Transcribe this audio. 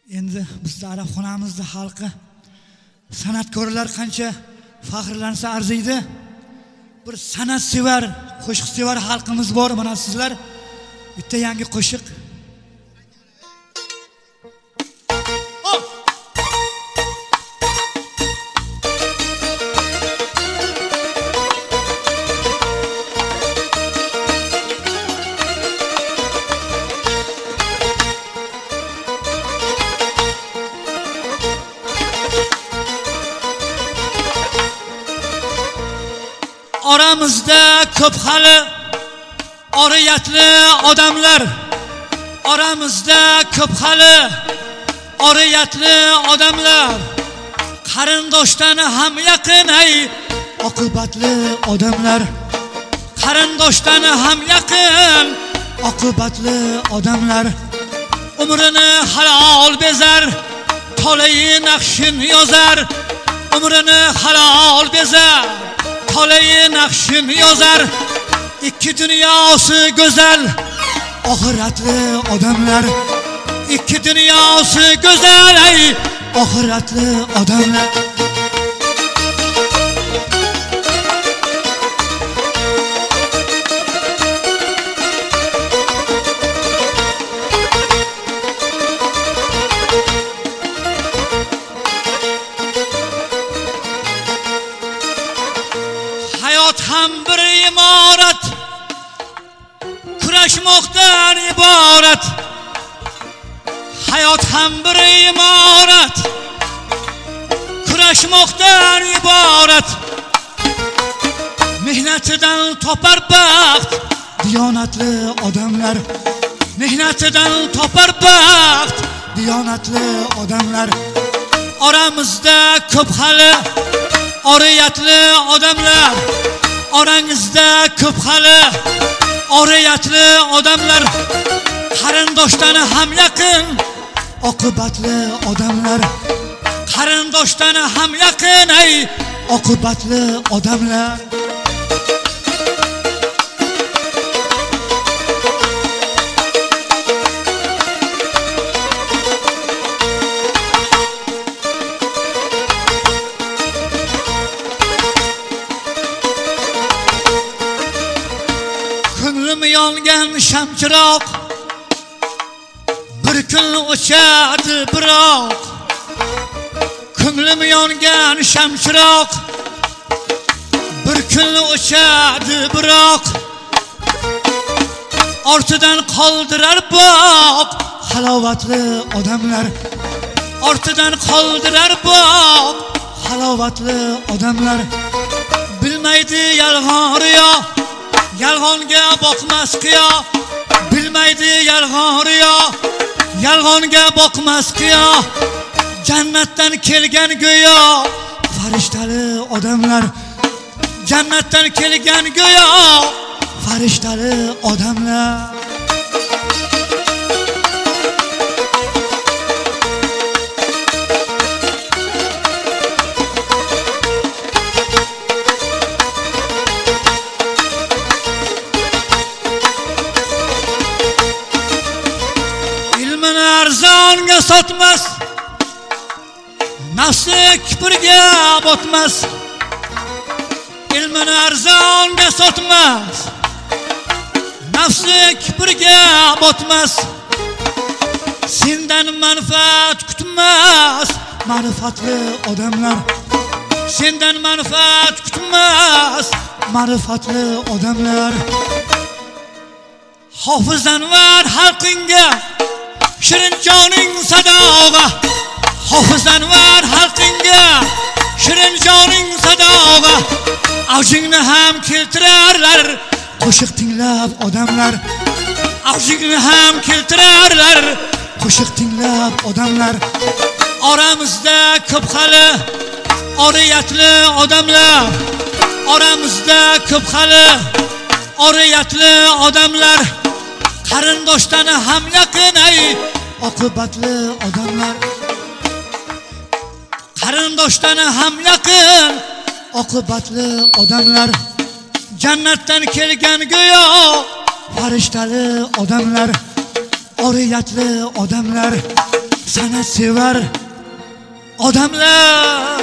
Endi bizning Arabxonamizning xalqi san'atkorlar qancha faxrlansa arziydi. Bir san'atsevar, qo'shiqsevar xalqimiz bor. Mana sizlar bitta yangi qo'shiq Oramizda ko'p hali oriyatli odamlar, oramizda ko'p hali oriyatli odamlar, qarindoshdan ham yaqin ay oqibatli odamlar, qarindoshdan ham yaqin oqibatli odamlar, umrini halol bezar, to'layi naqshin yozar, umrini halol bezar, to'layi naqshin yozar, ikki dunyosi go'zal oxiratli odamlar, ikki dunyosi go'zal ay oxiratli odamlar. Hayot ham bir imorat, kurashmoqdan iborat. Hayot ham bir imorat, kurashmoqdan iborat. Mehnatidan topar baxt diyonatli odamlar, mehnatidan topar baxt diyonatli odamlar. Oramizda ko'p hali oriyatli odamlar, orangizda ko'p hali oriyatli odamlar, qarindoshdan ham yaqin oqibatli odamlar, qarindoshdan ham yaqin ay oqibatli odamlar. Ko'nglim yongan shamchiroq bir kun o'chadi biroq, ko'nglim yongan shamchiroq bir kun o'chadi biroq, ortidan qoldirar boq halovatli odamlar, ortidan qoldirar boq halovatli odamlar. Bilmaydi yolg'on riyo, yolg'onga boqmas qiyo, bilmaydi yolg'on riyo, yolg'onga boqmas qiyo. Jannatdan kelgan go'yo farishtali odamlar, jannatdan kelgan go'yo farishtali odamlar. Arzonga sotmas, nafsi kiprga botmas. Ilmini arzonga sotmas, nafsi kiprga botmas. Sendan manfaat kutmas ma'rifatli odamlar, sendan manfaat kutmas ma'rifatli odamlar. Hofiz Anvar xalqinga shirin joning sadog'a, Hofiz Anvar xalqinga shirin joning sadog'a. Avjingni ham keltirarlar qo'shiq tinglab odamlar, avjingni ham keltirarlar qo'shiq tinglab odamlar. Oramizda ko'p hali oriyatli odamlar, oramizda ko'p hali oriyatli odamlar, qarindoshdan ham yaqin ay oqibatli odamlar, qarindoshdan ham yaqin oqibatli odamlar. Jannatdan kelgan go'yo farishtali odamlar, oriyatli odamlar, san'atsevar odamlar